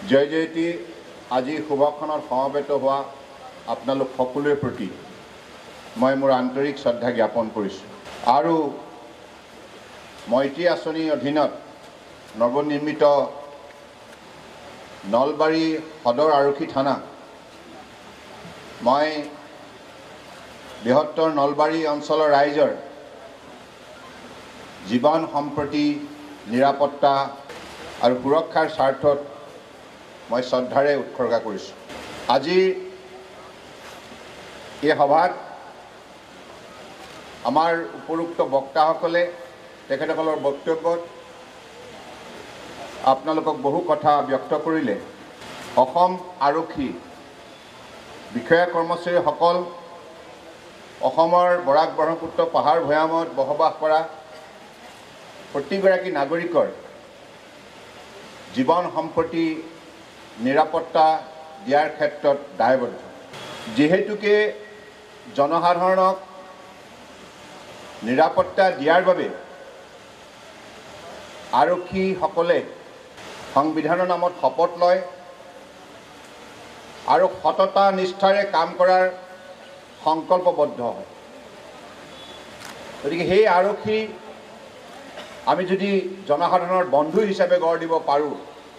জয় জয়তী আজি সভাখনত সমবেত হোৱা আপোনালোক সকলোৰে প্ৰতি মই মোৰ আন্তৰিক শ্ৰদ্ধা জ্ঞাপন কৰিছোঁ আৰু মৈত্ৰী আঁচনিৰ অধীনত নৱনিৰ্মিত নলবাৰী সদৰ আৰক্ষী থানা মই বৃহত্তৰ নলবাৰী অঞ্চলৰ ৰাইজৰ জীৱন সম্প্ৰতি নিৰাপত্তা আৰু সুৰক্ষাৰ স্বাৰ্থত মই শ্ৰদ্ধাৰে উৎসৰ্গা কৰিছোঁ। আজি এই সভাত আমাৰ উপৰোক্ত বক্তাসকলে তেখেতসকলৰ বক্তব্যত আপোনালোকক বহু কথা ব্যক্ত কৰিলে। অসম আৰক্ষী বিষয়া কৰ্মচাৰীসকল অসমৰ বৰাক ব্ৰহ্মপুত্ৰ পাহাৰ ভৈয়ামত বসবাস কৰা প্ৰতিগৰাকী নাগৰিকৰ জীৱন সম্পত্তি নিৰাপত্তা দিয়াৰ ক্ষেত্ৰত দায়বদ্ধ। যিহেতুকে জনসাধাৰণক নিৰাপত্তা দিয়াৰ বাবে আৰক্ষীসকলে সংবিধানৰ নামত শপত লয় আৰু সততা নিষ্ঠাৰে কাম কৰাৰ সংকল্পবদ্ধ হয়। গতিকে সেই আৰক্ষী আমি যদি জনসাধাৰণৰ বন্ধু হিচাপে গঢ় দিব পাৰোঁ,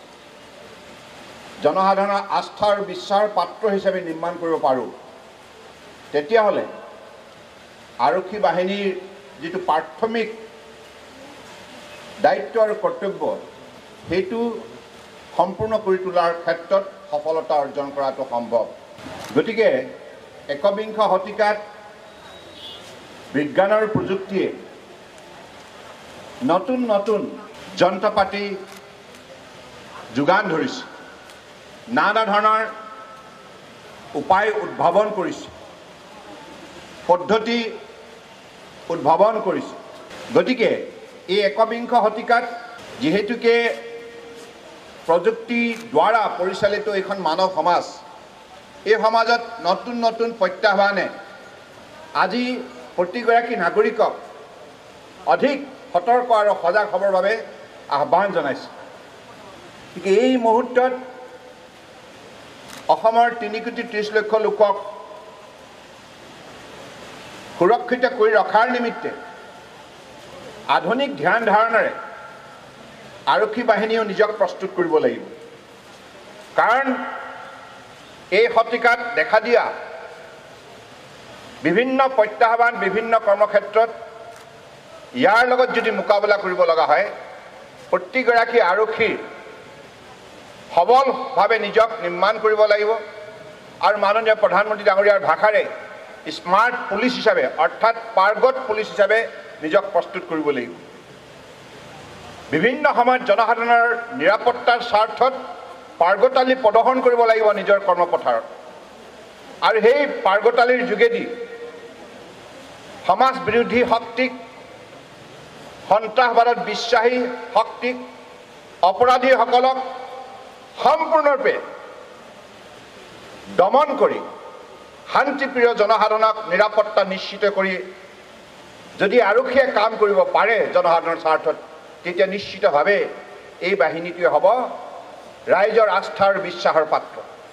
জনসাধাৰণৰ আস্থা আৰু বিশ্বাসৰ পাত্ৰ হিচাপে নিৰ্মাণ কৰিব পাৰোঁ, তেতিয়াহ'লে আৰক্ষী বাহিনীৰ যিটো প্ৰাথমিক দায়িত্ব আৰু কৰ্তব্য সেইটো সম্পূৰ্ণ কৰি তোলাৰ ক্ষেত্ৰত সফলতা অৰ্জন কৰাটো সম্ভৱ। গতিকে একবিংশ শতিকাত বিজ্ঞান আৰু প্ৰযুক্তিয়ে নতুন নতুন যন্ত্ৰ পাতি যোগান ধৰিছে, নানা ধৰণৰ উপায় উদ্ভাৱন কৰিছে, পদ্ধতি উদ্ভাৱন কৰিছে। গতিকে এই একবিংশ শতিকাত যিহেতুকে প্ৰযুক্তি দ্বাৰা পৰিচালিত এইখন মানৱ সমাজ, এই সমাজত নতুন নতুন প্ৰত্যাহ্বানে আজি প্ৰতিগৰাকী নাগৰিকক অধিক সতৰ্ক আৰু সজাগ হ'বৰ বাবে আহ্বান জনাইছে। গতিকে এই মুহূৰ্তত অসমৰ 3,30,00,000 লোকক সুৰক্ষিত কৰি ৰখাৰ নিমিত্তে আধুনিক ধ্যান ধাৰণাৰে আৰক্ষী বাহিনীও নিজক প্ৰস্তুত কৰিব লাগিব। কাৰণ এই শতিকাত দেখা দিয়া বিভিন্ন প্ৰত্যাহ্বান, বিভিন্ন কৰ্মক্ষেত্ৰত ইয়াৰ লগত যদি মোকাবিলা কৰিব লগা হয়, প্ৰতিগৰাকী আৰক্ষীৰ সবলভাৱে নিজক নিৰ্মাণ কৰিব লাগিব আৰু মাননীয় প্ৰধানমন্ত্ৰী ডাঙৰীয়াৰ ভাষাৰে স্মাৰ্ট পুলিচ হিচাপে অৰ্থাৎ পাৰ্গত পুলিচ হিচাপে নিজক প্ৰস্তুত কৰিব লাগিব। বিভিন্ন সময়ত জনসাধাৰণৰ নিৰাপত্তাৰ স্বাৰ্থত পাৰ্গতালি প্ৰদৰ্শন কৰিব লাগিব নিজৰ কৰ্মপথাৰত আৰু সেই পাৰ্গতালিৰ যোগেদি সমাজ বিৰোধী শক্তিক, সন্ত্ৰাসবাদত বিশ্বাসী শক্তিক, অপৰাধীসকলক সম্পূৰ্ণৰূপে দমন কৰি শান্তিপ্ৰিয় জনসাধাৰণক নিৰাপত্তা নিশ্চিত কৰি যদি আৰক্ষীয়ে কাম কৰিব পাৰে জনসাধাৰণৰ স্বাৰ্থত, তেতিয়া নিশ্চিতভাৱে এই বাহিনীটোৱে হ'ব ৰাইজৰ আস্থা আৰু বিশ্বাসৰ পাত্ৰ।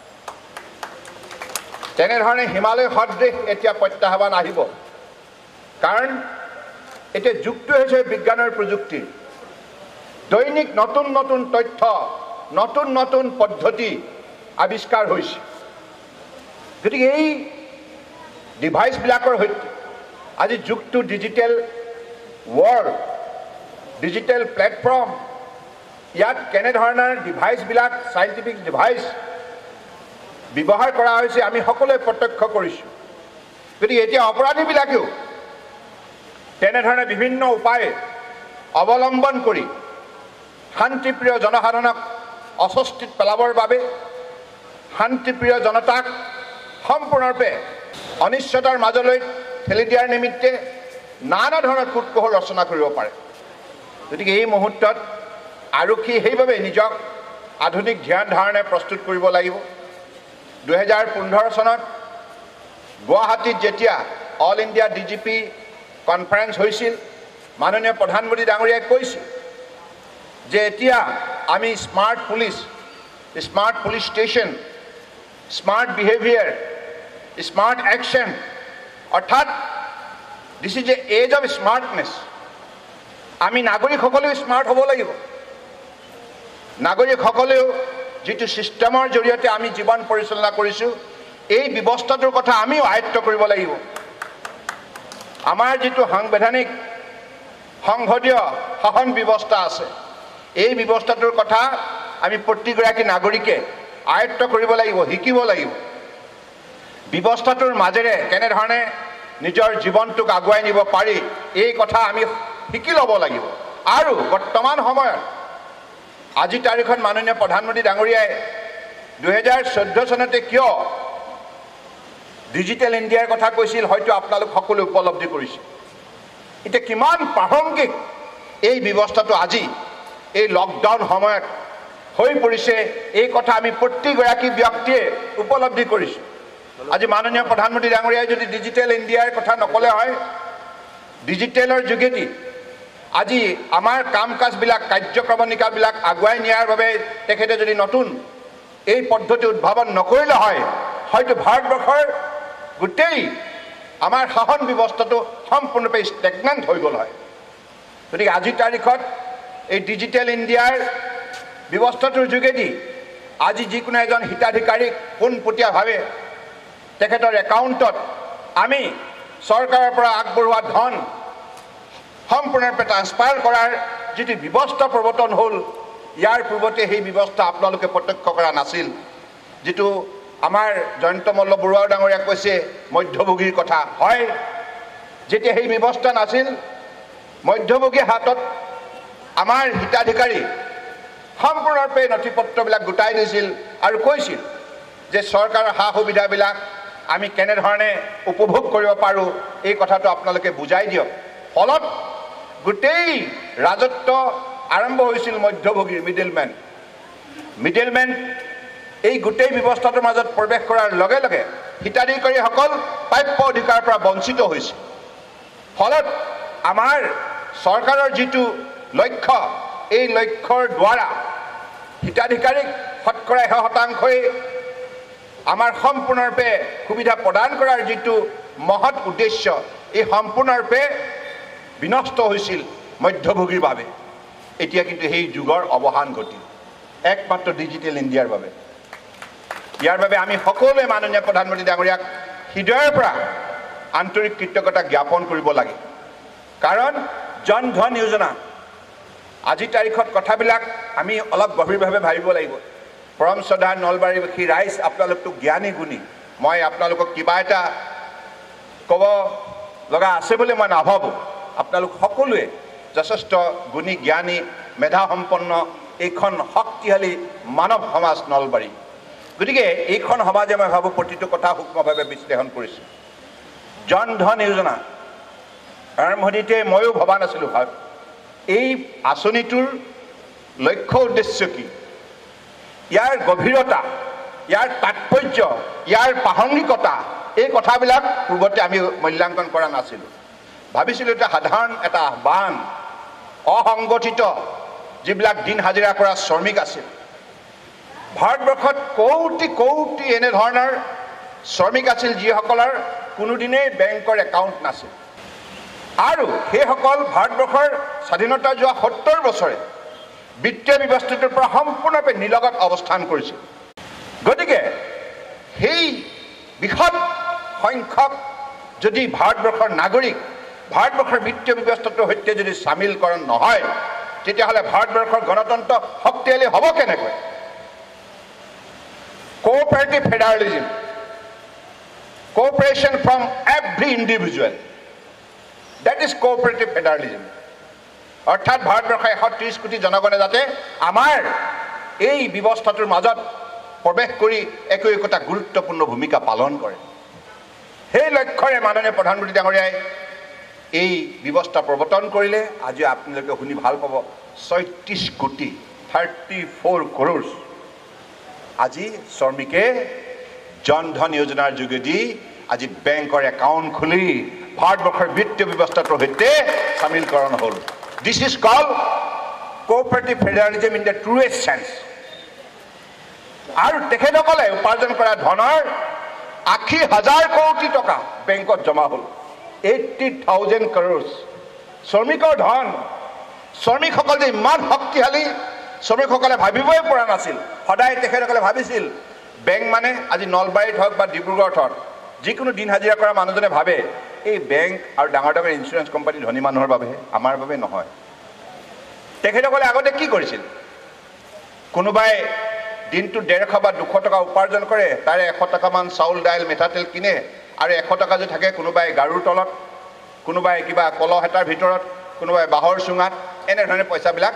তেনেধৰণে হিমালয় সদৃশ এতিয়া প্ৰত্যাহ্বান আহিব, কাৰণ এতিয়া যুগটো হৈছে বিজ্ঞানৰ প্ৰযুক্তিৰ। দৈনিক নতুন নতুন তথ্য, নতুন নতুন পদ্ধতি আৱিষ্কাৰ হৈছে। গতিকে এই ডিভাইচবিলাকৰ সৈতে আজি যুগটো ডিজিটেল ৱৰ্ল্ড, ডিজিটেল প্লেটফৰ্ম, ইয়াত কেনেধৰণৰ ডিভাইচবিলাক, চাইণ্টিফিক ডিভাইচ ব্যৱহাৰ কৰা হৈছে আমি সকলোৱে প্ৰত্যক্ষ কৰিছোঁ। গতিকে এতিয়া অপৰাধীবিলাকেও তেনেধৰণে বিভিন্ন উপায় অৱলম্বন কৰি শান্তিপ্ৰিয় জনসাধাৰণক অস্বস্তিত পেলাবৰ বাবে, শান্তিপ্ৰিয় জনতাক সম্পূৰ্ণৰূপে অনিশ্চয়তাৰ মাজলৈ ঠেলি দিয়াৰ নিমিত্তে নানা ধৰণৰ কূটকৌশল ৰচনা কৰিব পাৰে। গতিকে এই মুহূৰ্তত আৰক্ষী সেইবাবে নিজক আধুনিক ধ্যান ধাৰণে প্ৰস্তুত কৰিব লাগিব। 2015 চনত গুৱাহাটীত যেতিয়া অল ইণ্ডিয়া DGP কনফাৰেন্স হৈছিল, মাননীয় প্ৰধানমন্ত্ৰী ডাঙৰীয়াই কৈছিল যে এতিয়া আমি smart police smart police station, smart behaviour, smart action, অৰ্থাৎ this is a age of smartness. আমি নাগৰিকসকলেও স্মাৰ্ট হ'ব লাগিব। নাগৰিকসকলেও যিটো ছিষ্টেমৰ জৰিয়তে আমি জীৱন পৰিচালনা কৰিছোঁ, এই ব্যৱস্থাটোৰ কথা আমিও আয়ত্ব কৰিব লাগিব। আমাৰ যিটো সাংবিধানিক সংসদীয় শাসন ব্যৱস্থা আছে, এই ব্যৱস্থাটোৰ কথা আমি প্ৰতিগৰাকী নাগৰিকে আয়ত্ব কৰিব লাগিব, শিকিব লাগিব। ব্যৱস্থাটোৰ মাজেৰে কেনেধৰণে নিজৰ জীৱনটোক আগুৱাই নিব পাৰি, এই কথা আমি শিকি ল'ব লাগিব। আৰু বৰ্তমান সময়ত আজি তাৰিখত মাননীয় প্ৰধানমন্ত্ৰী ডাঙৰীয়াই 2014 চনতে কিয় ডিজিটেল ইণ্ডিয়াৰ কথা কৈছিল, হয়তো আপোনালোক সকলোৱে উপলব্ধি কৰিছে। এতিয়া কিমান প্ৰাসংগিক এই ব্যৱস্থাটো আজি এই লকডাউন সময়ত হৈ পৰিছে, এই কথা আমি প্ৰতিগৰাকী ব্যক্তিয়ে উপলব্ধি কৰিছোঁ। আজি মাননীয় প্ৰধানমন্ত্ৰী ডাঙৰীয়াই যদি ডিজিটেল ইণ্ডিয়াৰ কথা নকলে হয়, ডিজিটেলৰ যোগেদি আজি আমাৰ কাম কাজবিলাক, কাৰ্যক্ৰমণিকাবিলাক আগুৱাই নিয়াৰ বাবে তেখেতে যদি নতুন এই পদ্ধতি উদ্ভাৱন নকৰিলে হয়, হয়তো ভাৰতবৰ্ষৰ গোটেই আমাৰ শাসন ব্যৱস্থাটো সম্পূৰ্ণৰূপে ষ্টেগনেণ্ট হৈ গ'ল হয়। গতিকে আজিৰ তাৰিখত এই ডিজিটেল ইণ্ডিয়াৰ ব্যৱস্থাটোৰ যোগেদি আজি যিকোনো এজন হিতাধিকাৰীক পোনপটীয়াভাৱে তেখেতৰ একাউণ্টত আমি চৰকাৰৰ পৰা আগবঢ়োৱা ধন সম্পূৰ্ণৰূপে ট্ৰান্সফাৰ কৰাৰ যিটো ব্যৱস্থা প্ৰৱৰ্তন হ'ল, ইয়াৰ পূৰ্বতে সেই ব্যৱস্থা আপোনালোকে প্ৰত্যক্ষ কৰা নাছিল। যিটো আমাৰ জয়ন্ত মল্ল বৰুৱা ডাঙৰীয়াই কৈছে মধ্যভোগীৰ কথা, হয়, যেতিয়া সেই ব্যৱস্থা নাছিল, মধ্যভোগীৰ হাতত আমাৰ হিতাধিকাৰী সম্পূৰ্ণৰূপে নথি পত্ৰবিলাক গোটাই দিছিল আৰু কৈছিল যে চৰকাৰৰ সা সুবিধাবিলাক আমি কেনেধৰণে উপভোগ কৰিব পাৰোঁ, এই কথাটো আপোনালোকে বুজাই দিয়ক। ফলত গোটেই ৰাজত্ব আৰম্ভ হৈছিল মধ্যভোগীৰ, মিডলমেন এই গোটেই ব্যৱস্থাটোৰ মাজত প্ৰৱেশ কৰাৰ লগে লগে হিতাধিকাৰীসকল প্ৰাপ্য অধিকাৰৰ পৰা বঞ্চিত হৈছিল। ফলত আমাৰ চৰকাৰৰ যিটো লক্ষ্য, এই লক্ষ্যৰ দ্বাৰা হিতাধিকাৰীক শতকৰা 100%ই আমাৰ সম্পূৰ্ণৰূপে সুবিধা প্ৰদান কৰাৰ যিটো মহৎ উদ্দেশ্য, এই সম্পূৰ্ণৰূপে বিনষ্ট হৈছিল মধ্যভোগীৰ বাবে। এতিয়া কিন্তু সেই যুগৰ অৱসান ঘটিল একমাত্ৰ ডিজিটেল ইণ্ডিয়াৰ বাবে। ইয়াৰ বাবে আমি সকলোৱে মাননীয় প্ৰধানমন্ত্ৰী ডাঙৰীয়াক হৃদয়ৰ পৰা আন্তৰিক কৃতজ্ঞতা জ্ঞাপন কৰিব লাগে। কাৰণ জন ধন যোজনা, আজিৰ তাৰিখত কথাবিলাক আমি অলপ গভীৰভাৱে ভাবিব লাগিব। পৰম শ্ৰদ্ধা নলবাৰীবাসী ৰাইজ, আপোনালোকতো জ্ঞানী গুণী, মই আপোনালোকক কিবা এটা ক'ব লগা আছে বুলি মই নাভাবোঁ। আপোনালোক সকলোৱে যথেষ্ট গুণী, জ্ঞানী, মেধাসম্পন্ন এইখন শক্তিশালী মানৱ সমাজ নলবাৰী। গতিকে এইখন সমাজে মই ভাবোঁ প্ৰতিটো কথা সূক্ষ্মভাৱে বিশ্লেষণ কৰিছে। জন ধন যোজনা আৰম্ভণিতে ময়ো ভবা নাছিলোঁ এই আঁচনিটোৰ লক্ষ্য উদ্দেশ্য কি, ইয়াৰ গভীৰতা, ইয়াৰ তাৎপৰ্য, ইয়াৰ প্ৰাসংগিকতা, এই কথাবিলাক পূৰ্বতে আমি মূল্যাংকন কৰা নাছিলোঁ। ভাবিছিলোঁ এটা সাধাৰণ এটা আহ্বান, অসংগঠিত যিবিলাক দিন হাজিৰা কৰা শ্ৰমিক আছিল, ভাৰতবৰ্ষত কৌটি কৌটি এনেধৰণৰ শ্ৰমিক আছিল যিসকলৰ কোনোদিনেই বেংকৰ একাউণ্ট নাছিল। আৰু সেইসকল ভাৰতবৰ্ষৰ স্বাধীনতা যোৱা 70 বছৰে বিত্তীয় ব্যৱস্থাটোৰ পৰা সম্পূৰ্ণৰূপে নিলগত অৱস্থান কৰিছিল। গতিকে সেই বৃহৎ সংখ্যক যদি ভাৰতবৰ্ষৰ নাগৰিক ভাৰতবৰ্ষৰ বিত্তীয় ব্যৱস্থাটোৰ সৈতে যদি চামিলকৰণ নহয়, তেতিয়াহ'লে ভাৰতবৰ্ষৰ গণতন্ত্ৰ শক্তিশালী হ'ব কেনেকৈ? Cooperative federalism, cooperation from every individual, that is cooperative federalism. অৰ্থাৎ ভাৰতবৰ্ষৰ 130 কোটি জনগণে যাতে আমাৰ এই ব্যৱস্থাটোৰ মাজত প্ৰৱেশ কৰি একোটা গুৰুত্বপূৰ্ণ ভূমিকা পালন কৰে, সেই লক্ষ্যৰে মাননীয় প্ৰধানমন্ত্ৰী ডাঙৰীয়াই এই ব্যৱস্থা প্ৰৱৰ্তন কৰিলে। আজি আপোনালোকে শুনি ভাল পাব, 36 কোটি 34 crore আজি শ্ৰমিকে জন ধন যোজনাৰ যোগেদি আজি বেংকৰ একাউণ্ট খুলি ভাৰতবৰ্ষৰ বিত্তীয় ব্যৱস্থাটোৰ সৈতে চামিলকৰণ হ'ল। This is called cooperative federalism in the truest sense. আৰু তেখেতসকলে উপাৰ্জন কৰা ধনৰ 80,000 কোটি টকা বেংকত জমা হ'ল 80,000 crores শ্ৰমিকৰ ধন শ্ৰমিকসকল যে ইমান শক্তিশালী শ্ৰমিকসকলে ভাবিবই পৰা নাছিল সদায় তেখেতসকলে ভাবিছিল বেংক মানে আজি নলবাৰীত হওক বা ডিব্ৰুগড়ত হওক যিকোনো দিন হাজিৰা কৰা মানুহজনে ভাবে এই বেংক আৰু ডাঙৰ ডাঙৰ ইঞ্চুৰেঞ্চ কোম্পানী ধনী মানুহৰ বাবে আমাৰ বাবে নহয় তেখেতসকলে আগতে কি কৰিছিল কোনোবাই দিনটো 150 বা 200 টকা উপাৰ্জন কৰে তাৰে 100 টকামান চাউল দাইল মিঠাতেল কিনে আৰু 100 টকা যে থাকে কোনোবাই গাৰুৰ তলত কোনোবাই কিবা কলহ এটাৰ ভিতৰত কোনোবাই বাহৰ চুঙাত এনেধৰণে পইচাবিলাক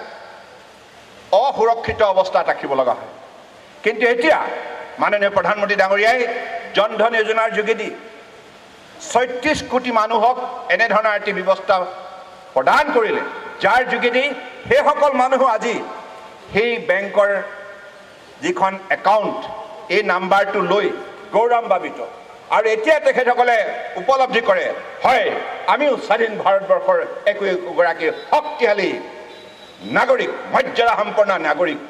অসুৰক্ষিত অৱস্থাত ৰাখিব লগা হয় কিন্তু এতিয়া মাননীয় প্ৰধানমন্ত্ৰী ডাঙৰীয়াই জনধন যোজনাৰ যোগেদি 36 কোটি মানুহক এনেধৰণৰ আৰ্থিক ব্যৱস্থা প্ৰদান কৰিলে যাৰ যোগেদি সেইসকল মানুহ আজি সেই বেংকৰ যিখন একাউণ্ট এই নাম্বাৰটো লৈ গৌৰৱান্বিত আৰু এতিয়া তেখেতসকলে উপলব্ধি কৰে হয় আমিও স্বাধীন ভাৰতবৰ্ষৰ একোগৰাকী শক্তিশালী নাগৰিক মৰ্যাদা সম্পন্ন নাগৰিক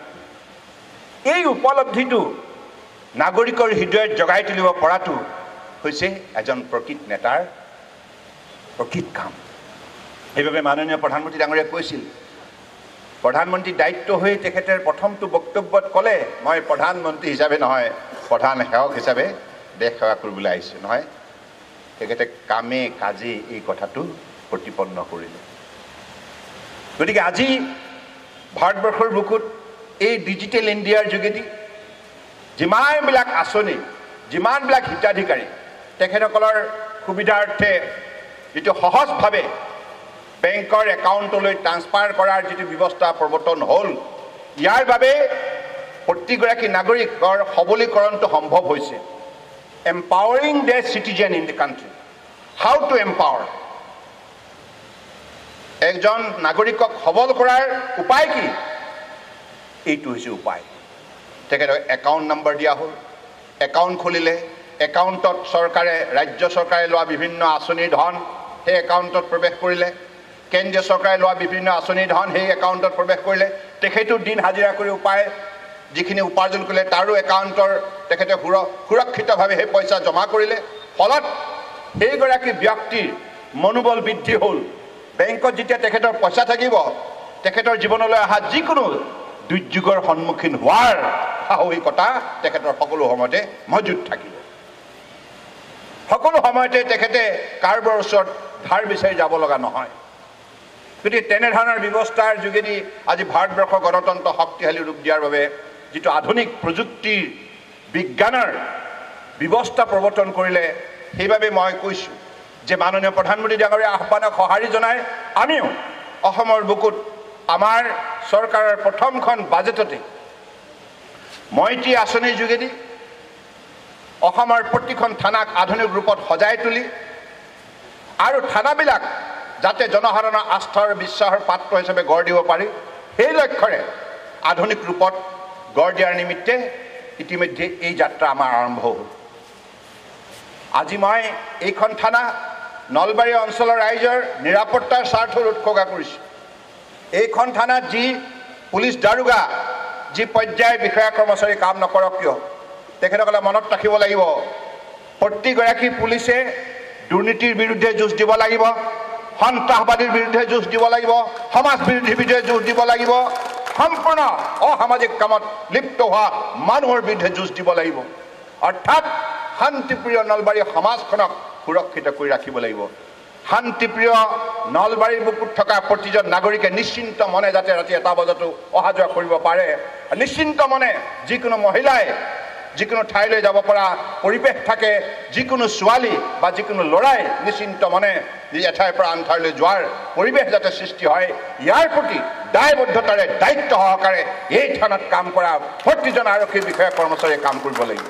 এই উপলব্ধিটো নাগৰিকৰ হৃদয়ত জগাই তুলিব পৰাটো হৈছে এজন প্ৰকৃত নেতাৰ প্ৰকৃত কাম এইভাবে মাননীয় প্ৰধানমন্ত্ৰী ডাঙৰীয়াই কৈছিল প্ৰধানমন্ত্ৰী দায়িত্ব হৈ তেখেতৰ প্ৰথমটো বক্তব্যত ক'লে মই প্ৰধানমন্ত্ৰী হিচাপে নহয় প্ৰধান সেৱক হিচাপে দেশ সেৱা কৰিবলৈ আহিছোঁ নহয় তেখেতে কামে কাজে এই কথাটো প্ৰতিপন্ন কৰিলে গতিকে আজি ভাৰতবৰ্ষৰ বুকুত এই ডিজিটেল ইণ্ডিয়াৰ যোগেদি যিমানবিলাক আঁচনি যিমানবিলাক হিতাধিকাৰী তেখেতসকলৰ সুবিধাৰ্থে যিটো সহজভাৱে বেংকৰ একাউণ্টলৈ ট্ৰান্সফাৰ কৰাৰ যিটো ব্যৱস্থা প্ৰৱৰ্তন হ'ল ইয়াৰ বাবে প্ৰতিগৰাকী নাগৰিকৰ সবলীকৰণটো সম্ভৱ হৈছে empowering the citizen in the country how to empower একজন নাগৰিকক সবল কৰাৰ উপায় কি এইটো হৈছে উপায় তেখেতক একাউণ্ট নম্বৰ দিয়া হ'ল একাউণ্ট খুলিলে একাউণ্টত চৰকাৰে ৰাজ্য চৰকাৰে লোৱা বিভিন্ন আঁচনিৰ ধন সেই একাউণ্টত প্ৰৱেশ কৰিলে কেন্দ্ৰীয় চৰকাৰে লোৱা বিভিন্ন আঁচনিৰ ধন সেই একাউণ্টত প্ৰৱেশ কৰিলে তেখেতো দিন হাজিৰা কৰি উপায় যিখিনি উপাৰ্জন কৰিলে তাৰো একাউণ্টৰ তেখেতে সুৰক্ষিতভাৱে সেই পইচা জমা কৰিলে ফলত সেইগৰাকী ব্যক্তিৰ মনোবল বৃদ্ধি হ'ল বেংকত যেতিয়া তেখেতৰ পইচা থাকিব তেখেতৰ জীৱনলৈ অহা যিকোনো দুৰ্যোগৰ সন্মুখীন হোৱাৰ সাহসিকতা তেখেতৰ সকলো সময়তে মজুত থাকিব সকলো সময়তে তেখেতে কাৰোবাৰ ওচৰত ধাৰ বিচাৰি যাব লগা নহয় গতিকে তেনেধৰণৰ ব্যৱস্থাৰ যোগেদি আজি ভাৰতবৰ্ষৰ গণতন্ত্ৰ শক্তিশালী ৰূপ দিয়াৰ বাবে যিটো আধুনিক প্ৰযুক্তিৰ বিজ্ঞানৰ ব্যৱস্থা প্ৰৱৰ্তন কৰিলে সেইবাবে মই কৈছোঁ যে মাননীয় প্ৰধানমন্ত্ৰী ডাঙৰীয়াৰ আহ্বানক সঁহাৰি জনাই আমিও অসমৰ বুকুত আমাৰ চৰকাৰৰ প্ৰথমখন বাজেটতে মৈত্ৰী আঁচনিৰ যোগেদি অসমৰ প্ৰতিখন থানাক আধুনিক ৰূপত সজাই তুলি আৰু থানাবিলাক যাতে জনসাধাৰণৰ আস্থাৰ বিশ্বাসৰ পাত্ৰ হিচাপে গঢ় দিব পাৰি সেই লক্ষ্যৰে আধুনিক ৰূপত গঢ় দিয়াৰ নিমিত্তে ইতিমধ্যে এই যাত্ৰা আমাৰ আৰম্ভ হ'ল আজি মই এইখন থানা নলবাৰী অঞ্চলৰ ৰাইজৰ নিৰাপত্তাৰ স্বাৰ্থত উৎসৰ্গা কৰিছোঁ এইখন থানাত যি পুলিচ দাৰোগা যি পৰ্যায়ৰ বিষয়া কৰ্মচাৰী কাম নকৰক কিয় তেখেতসকলে মনত ৰাখিব লাগিব প্ৰতিগৰাকী পুলিচে দুৰ্নীতিৰ বিৰুদ্ধে যুঁজ দিব লাগিব সন্ত্ৰাসবাদীৰ বিৰুদ্ধে যুঁজ দিব লাগিব সমাজ বিৰোধীৰ বিৰুদ্ধে যুঁজ দিব লাগিব সম্পূৰ্ণ অসামাজিক কামত লিপ্ত হোৱা মানুহৰ বিৰুদ্ধে যুঁজ দিব লাগিব অৰ্থাৎ শান্তিপ্ৰিয় নলবাৰী সমাজখনক সুৰক্ষিত কৰি ৰাখিব লাগিব শান্তিপ্ৰিয় নলবাৰীৰ বুকুত থকা প্ৰতিজন নাগৰিকে নিশ্চিন্ত মনে যাতে ৰাতি 1টা বজাতো অহা যোৱা কৰিব পাৰে নিশ্চিন্ত মনে যিকোনো মহিলাই যিকোনো ঠাইলৈ যাব পৰা পৰিৱেশ থাকে যিকোনো ছোৱালী বা যিকোনো ল'ৰাই নিশ্চিন্ত মনে এঠাইৰ পৰা আন ঠাইলৈ যোৱাৰ পৰিৱেশ যাতে সৃষ্টি হয় ইয়াৰ প্ৰতি দায়বদ্ধতাৰে দায়িত্ব সহকাৰে এই থানাত কাম কৰা প্ৰতিজন আৰক্ষী বিষয়া কৰ্মচাৰীয়ে কাম কৰিব লাগিব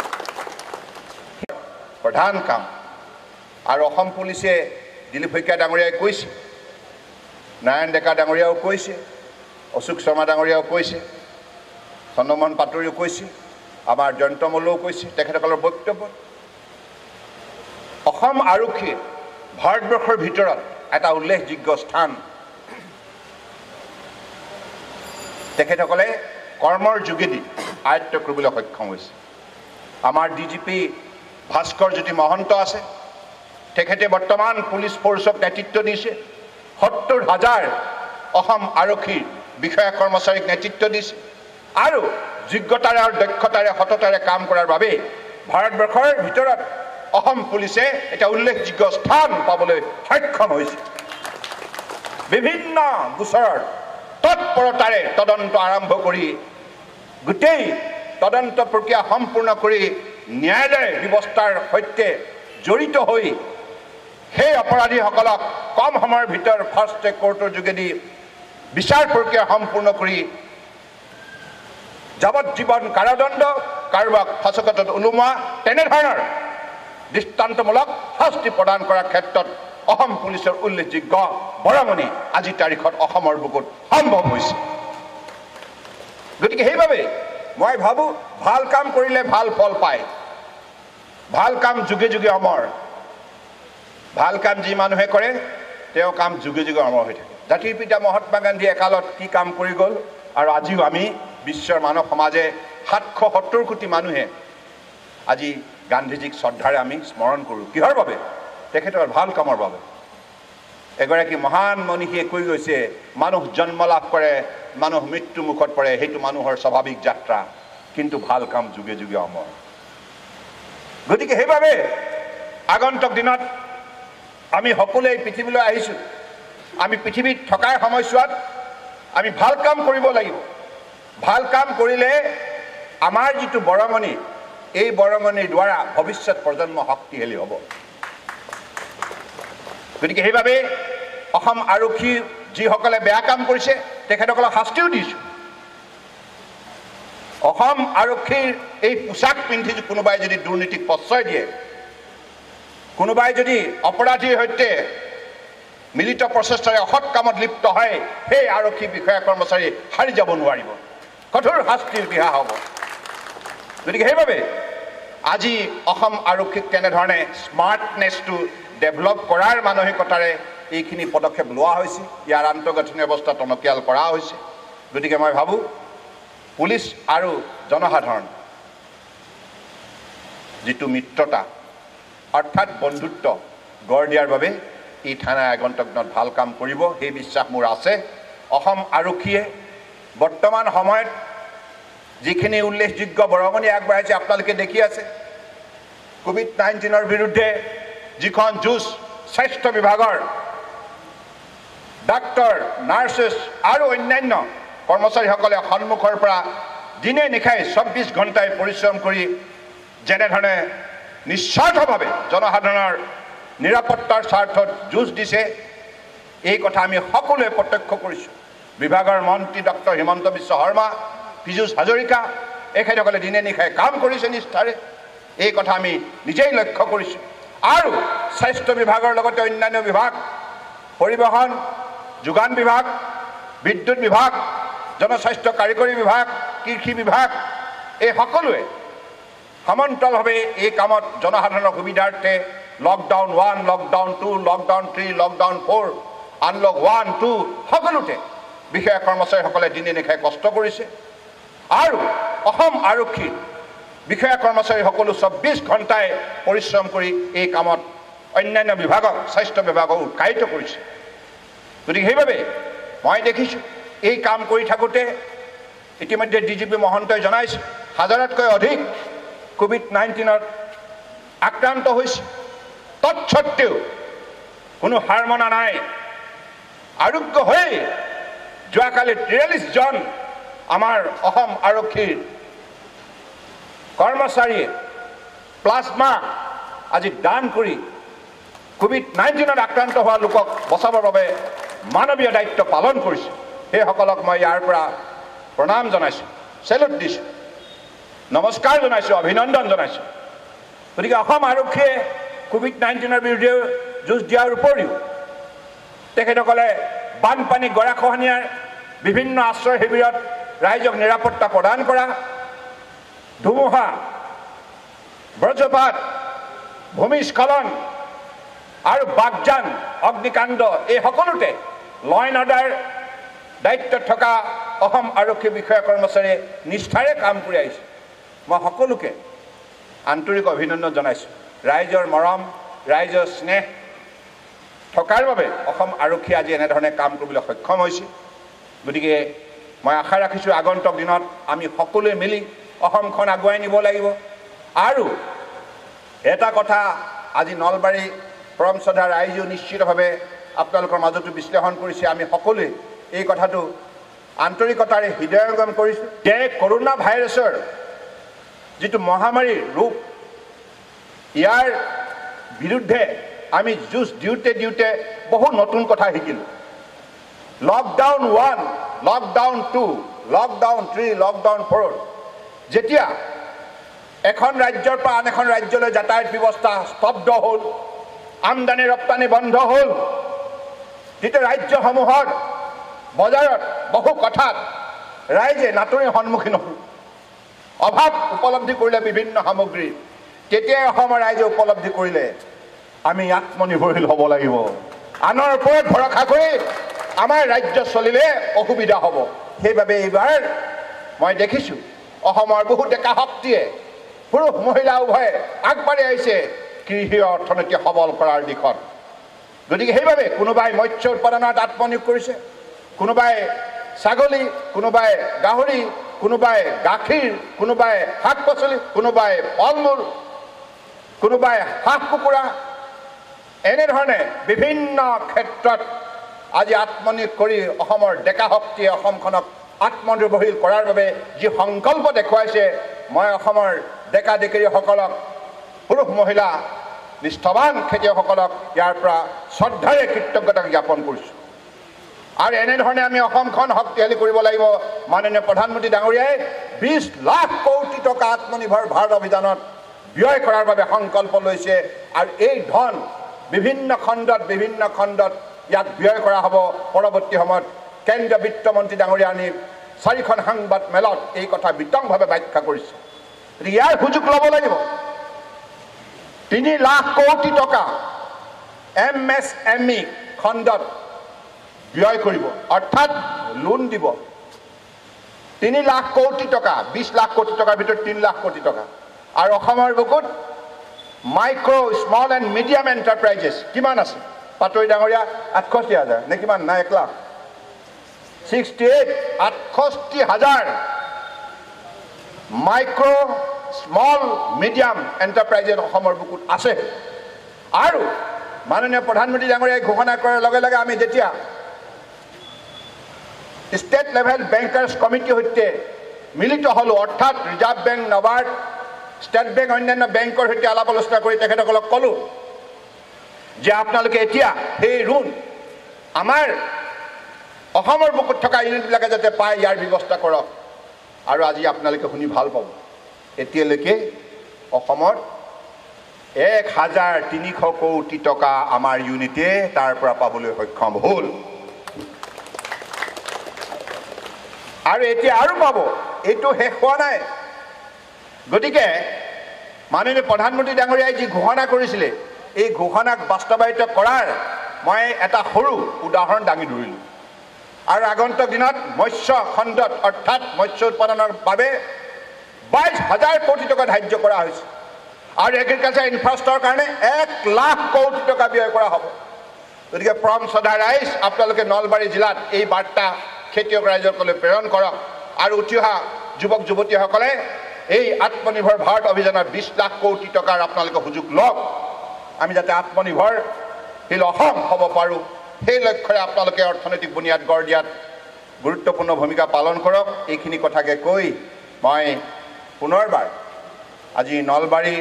প্ৰধান কাম আৰু অসম পুলিচে দিলীপ শইকীয়া ডাঙৰীয়াই কৈছে নাৰায়ণ ডেকা ডাঙৰীয়াও কৈছে অশোক শৰ্মা ডাঙৰীয়াও কৈছে চন্দ্ৰমোহন পাটোৱাৰীও কৈছে আমাৰ জয়ন্ত মল্লও কৈছে তেখেতসকলৰ বক্তব্যত অসম আৰক্ষী ভাৰতবৰ্ষৰ ভিতৰত এটা উল্লেখযোগ্য স্থান তেখেতসকলে কৰ্মৰ যোগেদি আয়ত্ত কৰিবলৈ সক্ষম হৈছে। আমাৰ ডিজিপি ভাস্কৰ জ্যোতি মহন্ত আছে, তেখেতে বৰ্তমান পুলিচ ফ'ৰ্চক নেতৃত্ব দিছে। ৭০,০০০ অসম আৰক্ষীৰ বিষয়া কৰ্মচাৰীক নেতৃত্ব দিছে আৰু যোগ্যতাৰে আৰু দক্ষতাৰে সততাৰে কাম কৰাৰ বাবে ভাৰতবৰ্ষৰ ভিতৰত অসম পুলিচে এটা উল্লেখযোগ্য স্থান পাবলৈ সক্ষম হৈছে। বিভিন্ন গোচৰৰ তৎপৰতাৰে তদন্ত আৰম্ভ কৰি গোটেই তদন্ত প্ৰক্ৰিয়া সম্পূৰ্ণ কৰি ন্যায়ালয় ব্যৱস্থাৰ সৈতে জড়িত হৈ সেই অপৰাধীসকলক কম সময়ৰ ভিতৰত ফাষ্ট ট্ৰেক কোৰ্টৰ যোগেদি বিচাৰ প্ৰক্ৰিয়া সম্পূৰ্ণ কৰি যাৱজ্জীৱন কাৰাদণ্ড, কাৰোবাক ফাঁচকতত ওলোমোৱা তেনেধৰণৰ দৃষ্টান্তমূলক শাস্তি প্ৰদান কৰাৰ ক্ষেত্ৰত অসম পুলিচৰ উল্লেখযোগ্য বৰঙণি আজিৰ তাৰিখত অসমৰ বুকুত সম্ভৱ হৈছে। গতিকে সেইবাবে মই ভাবোঁ ভাল কাম কৰিলে ভাল ফল পায়, ভাল কাম যুগে যুগে অমৰ, ভাল কাম যি মানুহে কৰে তেওঁ কাম যুগে যুগে অমৰ হৈ থাকে। জাতিৰ পিতা মহাত্মা গান্ধী একালত কি কাম কৰি গ'ল আৰু আজিও আমি বিশ্বৰ মানৱ সমাজে ৭৭০ কোটি মানুহে আজি গান্ধীজীক শ্ৰদ্ধাৰে আমি স্মৰণ কৰোঁ। কিহৰ বাবে? তেখেতৰ ভাল কামৰ বাবে। এগৰাকী মহান মনীষীয়ে কৈ গৈছে, মানুহ জন্ম লাভ কৰে, মানুহ মৃত্যু মুখত পৰে, সেইটো মানুহৰ স্বাভাৱিক যাত্ৰা, কিন্তু ভাল কাম যুগে যুগে অমৰ। গতিকে সেইবাবে আগন্তুক দিনত আমি সকলোৱে পৃথিৱীলৈ আহিছোঁ। আমি পৃথিৱীত থকাৰ সময়ছোৱাত আমি ভাল কাম কৰিব লাগিব। ভাল কাম কৰিলে আমাৰ যিটো বৰঙণি, এই বৰঙণিৰ দ্বাৰা ভৱিষ্যত প্ৰজন্ম শক্তিশালী হ'ব। গতিকে সেইবাবে অসম আৰক্ষী যিসকলে বেয়া কাম কৰিছে তেখেতসকলক শাস্তিও দিছোঁ। অসম আৰক্ষীৰ এই পোছাক পিন্ধি কোনোবাই যদি দুৰ্নীতিক প্ৰশ্ৰয় দিয়ে, কোনোবাই যদি অপৰাধীৰ সৈতে মিলিত প্ৰচেষ্টাৰে অসৎ কামত লিপ্ত হয়, সেই আৰক্ষী বিষয়া কৰ্মচাৰী সাৰি যাব নোৱাৰিব, কঠোৰ শাস্তিৰ বিহা হ'ব। গতিকে সেইবাবে আজি অসম আৰক্ষীক কেনেধৰণে স্মাৰ্টনেছটো ডেভেলপ কৰাৰ মানসিকতাৰে এইখিনি পদক্ষেপ লোৱা হৈছে, ইয়াৰ আন্তঃগাঁথনি ব্যৱস্থা টনকিয়াল কৰা হৈছে। গতিকে মই ভাবোঁ পুলিচ আৰু জনসাধাৰণ যিটো মিত্ৰতা অৰ্থাৎ বন্ধুত্ব গঢ় দিয়াৰ বাবে এই থানাই আগন্তুক দিনত ভাল কাম কৰিব, সেই বিশ্বাস মোৰ আছে। অসম আৰক্ষীয়ে বৰ্তমান সময়ত যিখিনি উল্লেখযোগ্য বৰঙণি আগবঢ়াইছে আপোনালোকে দেখি আছে। কোভিড-19ৰ বিৰুদ্ধে যিখন যুঁজ স্বাস্থ্য বিভাগৰ ডাক্তৰ, নাৰ্ছেছ আৰু অন্যান্য কৰ্মচাৰীসকলে সন্মুখৰ পৰা দিনে নিশাই ২৪ ঘণ্টাই পৰিশ্ৰম কৰি যেনেধৰণে নিস্বাৰ্থভাৱে জনসাধাৰণৰ নিৰাপত্তাৰ স্বাৰ্থত যুঁজ দিছে, এই কথা আমি সকলোৱে প্ৰত্যক্ষ কৰিছোঁ। বিভাগৰ মন্ত্ৰী ডক্টৰ হিমন্ত বিশ্ব শৰ্মা, পীযুষ হাজৰিকা, এখেতসকলে দিনে নিশাই কাম কৰিছে নিষ্ঠাৰে, এই কথা আমি নিজেই লক্ষ্য কৰিছোঁ। আৰু স্বাস্থ্য বিভাগৰ লগতে অন্যান্য বিভাগ, পৰিবহণ, যোগান বিভাগ, বিদ্যুৎ বিভাগ, জনস্বাস্থ্য কাৰিকৰী বিভাগ, কৃষি বিভাগ, এই সকলোৱে সমান্তৰালভাৱে এই কামত জনসাধাৰণৰ সুবিধাৰ্থে lockdown 1, lockdown 2, lockdown 3, lockdown 4, unlock 1, 2 সকলোতে বিষয়া কৰ্মচাৰীসকলে দিনে নিশাই কষ্ট কৰিছে। আৰু অসম আৰক্ষীৰ বিষয়া কৰ্মচাৰী সকলো ২৪ ঘণ্টাই পৰিশ্ৰম কৰি এই কামত অন্যান্য বিভাগক, স্বাস্থ্য বিভাগক উৎসাহিত কৰিছে। গতিকে সেইবাবে মই দেখিছোঁ এই কাম কৰি থাকোঁতে ইতিমধ্যে ডিজিপি মহন্তই জনাইছে ১,০০০তকৈ অধিক কোভিড-19ত আক্ৰান্ত হৈছে। তৎসত্ত্বেও কোনো হাৰ মনা নাই, আৰোগ্য হৈ যোৱাকালি ৪৩জন আমাৰ অসম আৰক্ষীৰ কৰ্মচাৰীয়ে প্লাজমা আজি দান কৰি কোভিড-19ত আক্ৰান্ত হোৱা লোকক বচাবৰ বাবে মানৱীয় দায়িত্ব পালন কৰিছে। সেইসকলক মই ইয়াৰ পৰা প্ৰণাম জনাইছোঁ, চেলুট দিছোঁ, নমস্কাৰ জনাইছোঁ, অভিনন্দন জনাইছোঁ। গতিকে অসম আৰক্ষীয়ে কোভিড-19ৰ বিৰুদ্ধে যুঁজ দিয়াৰ উপৰিও তেখেতসকলে বানপানী, গৰাখহনীয়াৰ বিভিন্ন আশ্ৰয় শিবিৰত ৰাইজক নিৰাপত্তা প্ৰদান কৰা, ধুমুহা, বজ্ৰপাত, ভূমিস্খলন আৰু বাগজান, অগ্নিকাণ্ড, এই সকলোতে ল এণ্ড অৰ্ডাৰ দায়িত্বত থকা অসম আৰক্ষী বিষয়া কৰ্মচাৰীয়ে নিষ্ঠাৰে কাম কৰি আহিছে মই সকলোকে আন্তৰিক অভিনন্দন জনাইছোঁ ৰাইজৰ মৰম ৰাইজৰ স্নেহ থকাৰ বাবে অসম আৰক্ষী আজি এনেধৰণে কাম কৰিবলৈ সক্ষম হৈছে গতিকে মই আশা ৰাখিছোঁ আগন্তুক দিনত আমি সকলোৱে মিলি অসমখন আগুৱাই নিব লাগিব আৰু এটা কথা আজি নলবাৰী পৰম শ্ৰদ্ধা ৰাইজেও নিশ্চিতভাৱে আপোনালোকৰ মাজতো বিশ্লেষণ কৰিছে আমি সকলোৱে এই কথাটো আন্তৰিকতাৰে হৃদয়ংগম কৰিছোঁ যে কৰোনা ভাইৰাছৰ যিটো মহামাৰীৰ ৰূপ ইয়াৰ বিৰুদ্ধে আমি যুঁজ দিওঁতে বহু নতুন কথা শিকিলোঁ লকডাউন 1 লকডাউন 2 লকডাউন 3 লকডাউন 4 যেতিয়া এখন ৰাজ্যৰ পৰা আন এখন ৰাজ্যলৈ যাতায়াত ব্যৱস্থা স্তব্ধ হ'ল আমদানি ৰপ্তানি বন্ধ হ'ল তেতিয়া ৰাজ্যসমূহৰ বজাৰত বহু কথাত ৰাইজে নাটনিৰ সন্মুখীন হ'ল অভাৱ উপলব্ধি কৰিলে বিভিন্ন সামগ্ৰী তেতিয়াই অসমৰ ৰাইজে উপলব্ধি কৰিলে আমি আত্মনিৰ্ভৰশীল হ'ব লাগিব আনৰ ওপৰত ভৰসা কৰি আমাৰ ৰাজ্য চলিলে অসুবিধা হ'ব সেইবাবে এইবাৰ মই দেখিছোঁ অসমৰ বহু ডেকা শক্তিয়ে পুৰুষ মহিলা উভয়ে আগবাঢ়ি আহিছে কৃষি অৰ্থনীতি সবল কৰাৰ দিশত গতিকে সেইবাবে কোনোবাই মৎস্য উৎপাদনত আত্মনিয়োগ কৰিছে কোনোবাই ছাগলী কোনোবাই গাহৰি কোনোবাই গাখীৰ কোনোবাই শাক পাচলি কোনোবাই ফল মূল কোনোবাই হাঁহ কুকুৰা এনেধৰণে বিভিন্ন ক্ষেত্ৰত আজি আত্মনিয়োগ কৰি অসমৰ ডেকা শক্তিয়ে অসমখনক আত্মনিৰ্ভৰশীল কৰাৰ বাবে যি সংকল্প দেখুৱাইছে মই অসমৰ ডেকা ডেকেৰীসকলক পুৰুষ মহিলা নিষ্ঠাৱান খেতিয়কসকলক ইয়াৰ পৰা শ্ৰদ্ধাৰে কৃতজ্ঞতা জ্ঞাপন কৰিছোঁ আৰু এনেধৰণে আমি অসমখন শক্তিশালী কৰিব লাগিব মাননীয় প্ৰধানমন্ত্ৰী ডাঙৰীয়াই 20 লাখ কোটি টকা আত্মনিৰ্ভৰ ভাৰত অভিযানত ব্যয় কৰাৰ বাবে সংকল্প লৈছে আৰু এই ধন বিভিন্ন খণ্ডত ইয়াক ব্যয় কৰা হ'ব পৰৱৰ্তী সময়ত কেন্দ্ৰীয় বিত্তমন্ত্ৰী ডাঙৰীয়া আনি 4খন সংবাদ মেলত এই কথা বিতংভাৱে ব্যাখ্যা কৰিছে ইয়াৰ সুযোগ ল'ব লাগিব 3 লাখ কোটি টকা MSME খণ্ডত ব্যয় কৰিব অৰ্থাৎ লোন দিব 3 লাখ কোটি টকা 20 লাখ কোটি টকাৰ ভিতৰত 3 লাখ কোটি টকা আৰু অসমৰ বুকুত micro small and medium enterprises কিমান আছে পাটৰি ডাঙৰীয়া 68,000 নে কিমান না 1 lakh 68,000 micro small medium enterprises অসমৰ বুকুত আছে আৰু মাননীয় প্ৰধানমন্ত্ৰী ডাঙৰীয়াই ঘোষণা কৰাৰ লগে লগে আমি যেতিয়া ষ্টেট লেভেল বেংকাৰ্ছ কমিটিৰ সৈতে মিলিত হ'লোঁ অৰ্থাৎ reserve bank NABARD state bank অন্যান্য বেংকৰ সৈতে আলাপ আলোচনা কৰি তেখেতসকলক ক'লোঁ যে আপোনালোকে এতিয়া সেই ঋণ আমাৰ অসমৰ বুকুত থকা ইউনিটবিলাকে যাতে পায় ইয়াৰ ব্যৱস্থা কৰক আৰু আজি আপোনালোকে শুনি ভাল পাব এতিয়ালৈকে অসমত 1,300 কোটি টকা আমাৰ ইউনিটে তাৰ পৰা পাবলৈ সক্ষম হ'ল আৰু এতিয়া আৰু পাব এইটো শেষ হোৱা নাই গতিকে মাননীয় প্ৰধানমন্ত্ৰী ডাঙৰীয়াই যি ঘোষণা কৰিছিলে এই ঘোষণাক বাস্তৱায়িত কৰাৰ মই এটা সৰু উদাহৰণ দাঙি ধৰিলোঁ আৰু আগন্তুক দিনত মৎস্য খণ্ডত অৰ্থাৎ মৎস্য উৎপাদনৰ বাবে 22,000 কোটি টকা ধাৰ্য কৰা হৈছে আৰু এগ্ৰিকালচাৰ ইনফ্ৰাষ্ট্ৰাকচাৰৰ কাৰণে 1 লাখ কোটি টকা ব্যয় কৰা হ'ব গতিকে পৰম শ্ৰদ্ধা ৰাইজ আপোনালোকে নলবাৰী জিলাত এই বাৰ্তা খেতিয়ক ৰাইজসকলে প্ৰেৰণ কৰক আৰু উঠি অহা যুৱক যুৱতীসকলে এই আত্মনিৰ্ভৰ ভাৰত অভিযানৰ 20 লাখ কোটি টকাৰ আপোনালোকে সুযোগ লওক আমি যাতে আত্মনিৰ্ভৰশীল অসম হ'ব পাৰোঁ সেই লক্ষ্যৰে আপোনালোকে অৰ্থনৈতিক বুনিয়াদ গঢ় দিয়াত গুৰুত্বপূৰ্ণ ভূমিকা পালন কৰক এইখিনি কথাকে কৈ মই পুনৰবাৰ আজি নলবাৰী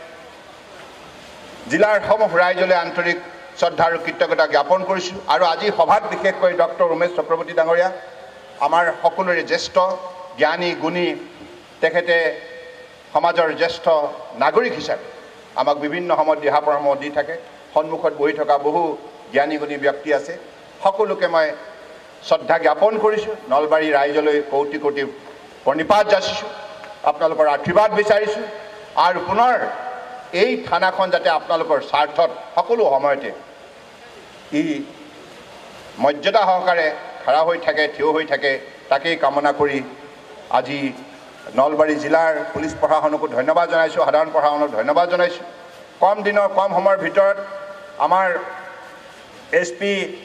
জিলাৰ সমূহ ৰাইজলৈ আন্তৰিক শ্ৰদ্ধা আৰু কৃতজ্ঞতা জ্ঞাপন কৰিছোঁ আৰু আজি সভাত বিশেষকৈ ডক্টৰ উমেশ চক্ৰৱৰ্তী ডাঙৰীয়া আমাৰ সকলোৰে জ্যেষ্ঠ জ্ঞানী গুণী তেখেতে সমাজৰ জ্যেষ্ঠ নাগৰিক হিচাপে আমাক বিভিন্ন সময়ত দিহা পৰামৰ্শ দি থাকে সন্মুখত বহি থকা বহু জ্ঞানী গুণী ব্যক্তি আছে সকলোকে মই শ্ৰদ্ধা জ্ঞাপন কৰিছোঁ নলবাৰী ৰাইজলৈ কোটি কোটি প্ৰণিপাত যাচিছোঁ আপোনালোকৰ আশীৰ্বাদ বিচাৰিছোঁ আৰু পুনৰ এই থানাখন যাতে আপোনালোকৰ স্বাৰ্থত সকলো সময়তে ই মৰ্যাদা সহকাৰে খাৰা হৈ থাকে থিয় হৈ থাকে তাকেই কামনা কৰি আজি নলবাৰী জিলাৰ পুলিচ প্ৰশাসনকো ধন্যবাদ জনাইছোঁ, সাধাৰণ প্ৰশাসনক ধন্যবাদ জনাইছোঁ। কম দিনৰ কম সময়ৰ ভিতৰত আমাৰ SP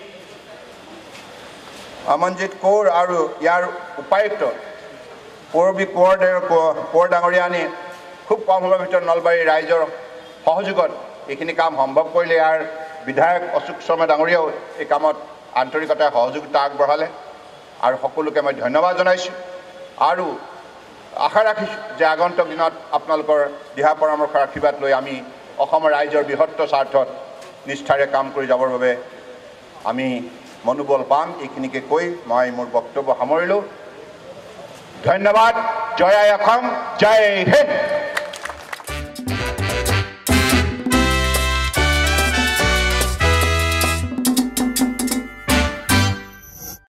অমনজিৎ কৌৰ আৰু ইয়াৰ উপায়ুক্ত পৌৰবী কোঁৱৰ ডাঙৰীয়া আনি খুব কম সময়ৰ ভিতৰত নলবাৰী ৰাইজৰ সহযোগত এইখিনি কাম সম্ভৱ কৰিলে। ইয়াৰ বিধায়ক অশোক শৰ্মা ডাঙৰীয়াও এই কামত আন্তৰিকতাৰে সহযোগিতা আগবঢ়ালে আৰু সকলোকে মই ধন্যবাদ জনাইছোঁ আৰু আশা ৰাখিছোঁ যে আগন্তুক দিনত আপোনালোকৰ দিহা পৰামৰ্শৰ আশীৰ্বাদ লৈ আমি অসমৰ ৰাইজৰ বৃহত্তৰ স্বাৰ্থত নিষ্ঠাৰে কাম কৰি যাবৰ বাবে আমি মনোবল পাম। এইখিনিকে কৈ মই মোৰ বক্তব্য সামৰিলোঁ। ধন্যবাদ। জয় আই অসম, জয় হিন্দ।